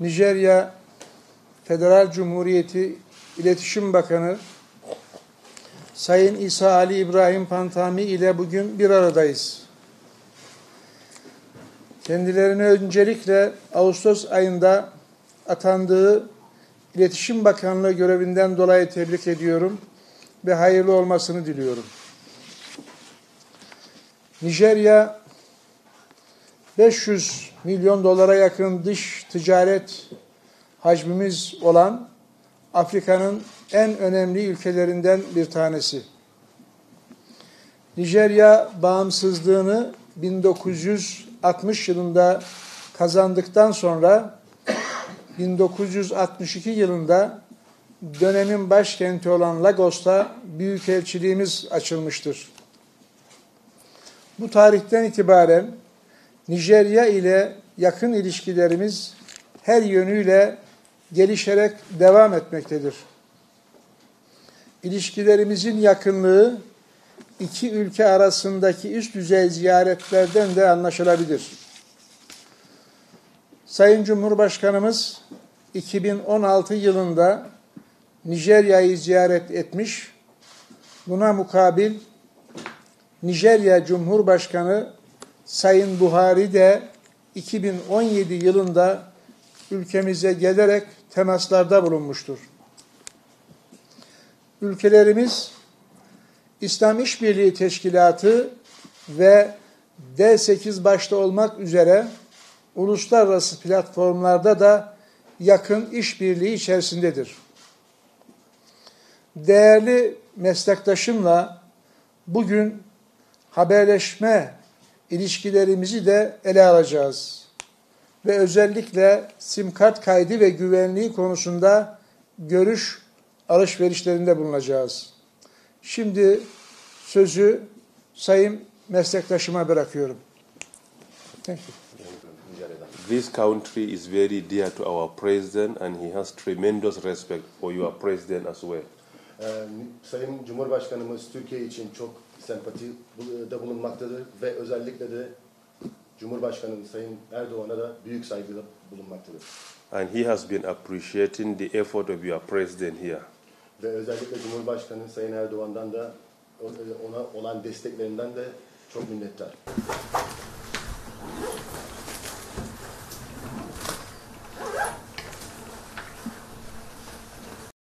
Nijerya Federal Cumhuriyeti İletişim Bakanı Sayın İsa Ali İbrahim Pantami ile bugün bir aradayız. Kendilerini öncelikle Ağustos ayında atandığı İletişim Bakanlığı görevinden dolayı tebrik ediyorum ve hayırlı olmasını diliyorum. Nijerya 500 milyon dolara yakın dış ticaret hacmimiz olan Afrika'nın en önemli ülkelerinden bir tanesi. Nijerya bağımsızlığını 1960 yılında kazandıktan sonra 1962 yılında dönemin başkenti olan Lagos'ta büyükelçiliğimiz açılmıştır. Bu tarihten itibaren Nijerya ile yakın ilişkilerimiz her yönüyle gelişerek devam etmektedir. İlişkilerimizin yakınlığı iki ülke arasındaki üst düzey ziyaretlerden de anlaşılabilir. Sayın Cumhurbaşkanımız 2016 yılında Nijerya'yı ziyaret etmiş. Buna mukabil Nijerya Cumhurbaşkanı Sayın Buhari de 2017 yılında ülkemize gelerek temaslarda bulunmuştur. Ülkelerimiz İslam İşbirliği Teşkilatı ve D8 başta olmak üzere uluslararası platformlarda da yakın işbirliği içerisindedir. Değerli meslektaşımla bugün haberleşme ilişkilerimizi de ele alacağız. Ve özellikle sim kart kaydı ve güvenliği konusunda görüş alışverişlerinde bulunacağız. Şimdi sözü sayın meslektaşıma bırakıyorum. Thank you. This country is very dear to our president and he has tremendous respect for your president as well. Sayın Cumhurbaşkanımız Türkiye için çok sempatide bulunmaktadır ve özellikle de Cumhurbaşkanımız Sayın Erdoğan'a da büyük saygıda bulunmaktadır. And he has been appreciating the effort of your president here. Ve özellikle Cumhurbaşkanı Sayın Erdoğan'dan da ona olan desteklerinden de çok minnettar.